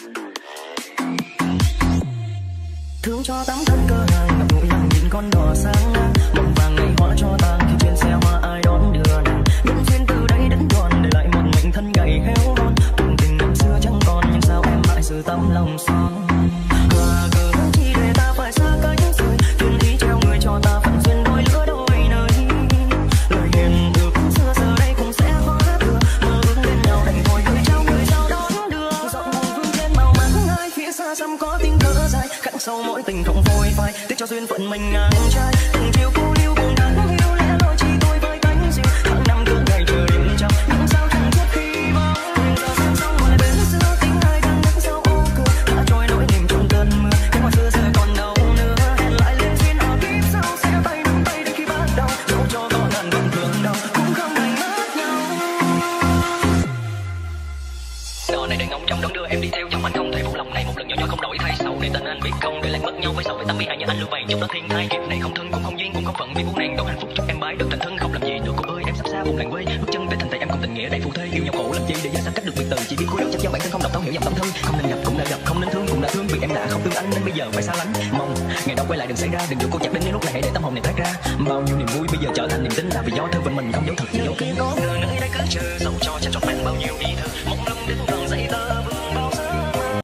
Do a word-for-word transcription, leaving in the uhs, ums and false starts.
Thương cho tấm thân cơ nàng ngập ngụy lòng nhìn con đò sáng ngang mộng vàng ngày hóa cho tàn khi trên xe hoa ai đón đưa nàng nhân duyên từ đây đến còn để lại một mệnh thân gầy héo hon tình tình năm xưa chẳng còn nhưng sao em mãi giữ tấm lòng son và cờ chi để ta phải xa cách rồi duyên ý treo người cho ta phận duyên đôi lứa đôi nơi lời hiền ước xưa giờ đây cũng sẽ hóa thừa mơ ước bên nhau đành thôi người trao người sao đón đưa dọn hồng vương trên màu mắng ai phía xa xăm có tiếng thở dài khắc sâu mỗi tình không phôi phai tiếc cho duyên phận mình ngang trai từng chiều cô liêu buồn đắng hiu lẽ loi chỉ tôi với cánh diều tháng năm cứ ngày chờ đến trong nhưng sao chẳng chút khi vắng giờ sang sông ngoài bên xưa tiếng ai đang đứng sau ô cửa đã trôi nỗi niềm trong cơn mưa cái hoa xưa giờ còn đâu nữa hẹn lại lên duyên ở kiếp sau sẽ tay nắm tay đến khi bắt đầu dẫu cho có ngàn vòng thương đau cũng không đành mất nhau đò này để ngóng trong đón đưa em đi theo trong anh không thể phụ lòng này một lần nhỏ nhỏ không đổi thay sau để tên anh biết không để lại mất nhau với sau với tấm bi ai nhớ anh lưu vàng chúc đó thiên thai kiếp này không thân cũng không duyên cũng không phận vì buồn nàng đón hạnh phúc chúc em bái được thành thân không làm gì nữa cô ơi em sắp xa vùng làng quê bước chân về thành thị em cùng tình nghĩa đầy phù thê yêu nhau khổ làm chi để giờ xa cách được biệt từ chỉ biết cúi đầu chấp giao bản thân không đọc thấu hiểu dòng tâm thân không nên gặp cũng đã gặp không nên thương cũng đã thương vì em đã không thương anh nên bây giờ phải xa lánh mong ngày đó quay lại đừng xảy ra đừng dụ cô chặt đến những lúc này hãy để tâm hồn này thoát ra bao nhiêu niềm vui bây giờ trở thành niềm tin là vì do thân phận mình không dấu thật dấu kín có người nơi đây cứ chờ dẫu cho chẳng chọn bạn bao nhiêu ý thơ mong lung đến gần dậy tơ